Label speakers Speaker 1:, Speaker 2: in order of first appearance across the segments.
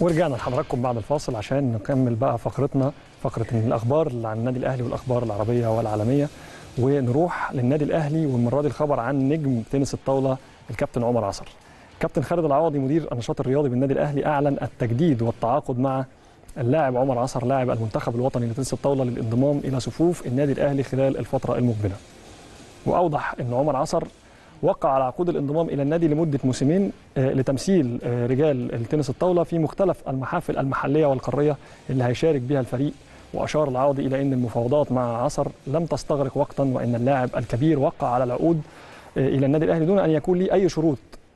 Speaker 1: ورجعنا لحضراتكم بعد الفاصل عشان نكمل بقى فقرتنا، فقرة الأخبار اللي عن النادي الأهلي والأخبار العربية والعالمية، ونروح للنادي الأهلي. والمرة دي الخبر عن نجم تنس الطاولة الكابتن عمر عصر. كابتن خالد العوضي مدير النشاط الرياضي بالنادي الأهلي أعلن التجديد والتعاقد مع اللاعب عمر عصر لاعب المنتخب الوطني لتنس الطاولة للانضمام إلى صفوف النادي الأهلي خلال الفترة المقبلة. وأوضح أن عمر عصر وقع على عقود الانضمام إلى النادي لمدة موسمين لتمثيل رجال التنس الطاولة في مختلف المحافل المحلية والقارية اللي هيشارك بها الفريق. وأشار العوضي إلى أن المفاوضات مع عصر لم تستغرق وقتا، وأن اللاعب الكبير وقع على العقود إلى النادي الأهلي دون أن يكون لي أي شروط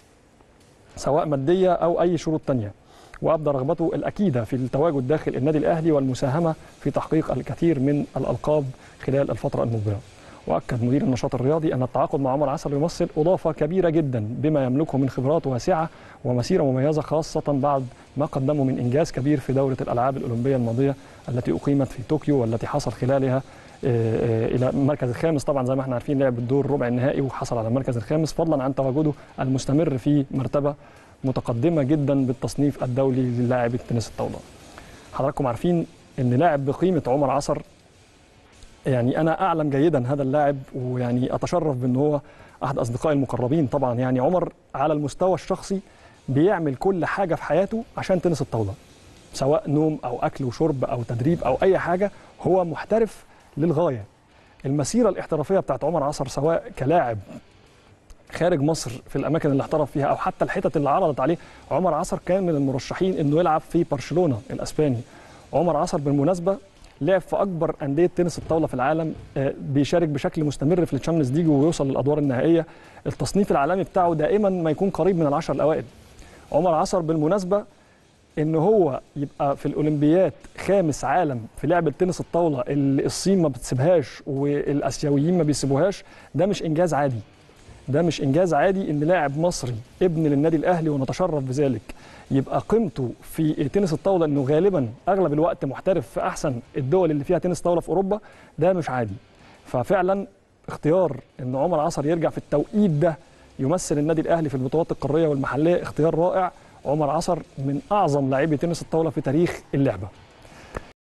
Speaker 1: سواء مادية أو أي شروط تانية، وأبدى رغبته الأكيدة في التواجد داخل النادي الأهلي والمساهمة في تحقيق الكثير من الألقاب خلال الفترة المقبلة. وأكد مدير النشاط الرياضي أن التعاقد مع عمر عصر يمثل إضافة كبيرة جدا بما يملكه من خبرات واسعة ومسيرة مميزة، خاصة بعد ما قدمه من إنجاز كبير في دورة الألعاب الأولمبية الماضية التي أقيمت في طوكيو، والتي حصل خلالها إلى المركز الخامس. طبعا زي ما احنا عارفين لعب الدور ربع النهائي وحصل على المركز الخامس، فضلا عن تواجده المستمر في مرتبة متقدمة جدا بالتصنيف الدولي للاعب التنس الطاولة. حضراتكم عارفين أن لاعب بقيمة عمر عصر، يعني أنا أعلم جيدا هذا اللاعب، ويعني أتشرف بأنه هو أحد أصدقائي المقربين. طبعا يعني عمر على المستوى الشخصي بيعمل كل حاجة في حياته عشان تنس الطاولة، سواء نوم أو أكل وشرب أو تدريب أو أي حاجة، هو محترف للغاية. المسيرة الاحترافية بتاعت عمر عصر سواء كلاعب خارج مصر في الأماكن اللي احترف فيها أو حتى الحتت اللي عرضت عليه، عمر عصر كان من المرشحين أنه يلعب في برشلونة الأسباني. عمر عصر بالمناسبة لعب في اكبر انديه تنس الطاوله في العالم، بيشارك بشكل مستمر في الشامبيونز ليج ويوصل للادوار النهائيه. التصنيف العالمي بتاعه دائما ما يكون قريب من العشر الاوائل. عمر عصر بالمناسبه ان هو يبقى في الاولمبيات خامس عالم في لعب التنس الطاوله اللي الصين ما بتسيبهاش والاسيويين ما بيسيبوهاش، ده مش انجاز عادي. ده مش انجاز عادي ان لاعب مصري ابن للنادي الاهلي ونتشرف بذلك يبقى قيمته في تنس الطاوله انه غالبا اغلب الوقت محترف في احسن الدول اللي فيها تنس طاوله في اوروبا، ده مش عادي. ففعلا اختيار ان عمر عصر يرجع في التوقيت ده يمثل النادي الاهلي في البطولات القاريه والمحليه اختيار رائع. عمر عصر من اعظم لاعبي تنس الطاوله في تاريخ اللعبه.